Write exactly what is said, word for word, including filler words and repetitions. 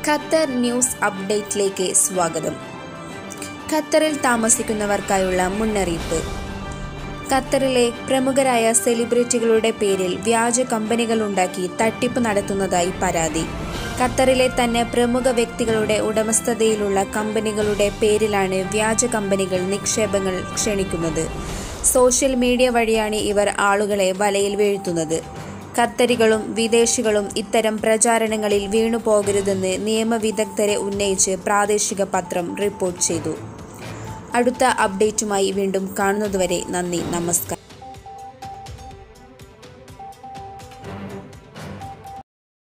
Qatar news അപ്ഡേറ്റിലേക്ക് സ്വാഗതം. ഖത്തറിൽ താമസിക്കുന്നവർക്കായുള്ള മുന്നറിയിപ്പ്. ഖത്തറിലെ പ്രമുഖരായ സെലിബ്രിറ്റികളുടെ പേരിൽ വ്യാജ കമ്പനികളുണ്ടാക്കി തട്ടിപ്പ് നടത്തുന്നതായി പരാതി. ഖത്തറിലെ തന്നെ പ്രമുഖ വ്യക്തികളുടെ ഉടമസ്ഥതയിലുള്ള കമ്പനികളുടെ പേരിലാണ് വ്യാജ കമ്പനികൾ നിക്ഷേപങ്ങൾ ക്ഷണിക്കുന്നത്. സോഷ്യൽ മീഡിയ വഴിയാണ് ഇവർ ആളുകളെ വലയിൽ വീഴ്ത്തുന്നത്. ഖത്തരികളും വിദേശികളും ഇത്തരം പ്രചാരണങ്ങളിൽ വീണുപോകരുതെന്ന് നിയമവിദഗ്ധരെ ഉന്നയിച്ച് പ്രാദേശിക പത്രം റിപ്പോർട്ട് ചെയ്തു. അടുത്ത അപ്ഡേറ്റുമായി വീണ്ടും കാണുന്നതുവരെ നന്ദി, നമസ്കാരം.